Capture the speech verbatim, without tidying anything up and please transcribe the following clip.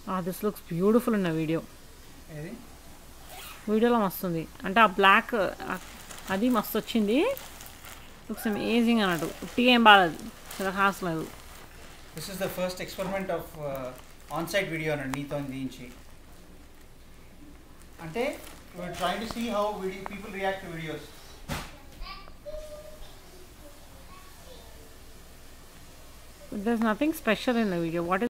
Ah, this looks beautiful in a video. ఏది వీడియోలో మస్తుంది అంటే ఆ బ్లాక్ అది మస్తు వచ్చింది. లుక్స్ అమేజింగ్ అన్నట్టు. ఉట్టిగా ఏం బాగాలేదు, చాలా ఖాస్ లేదు. This is the first experiment of on site video అన్నాడు నీతో దించి. అంటే we're trying to see how video people react to videos. There's nothing special in the video. What is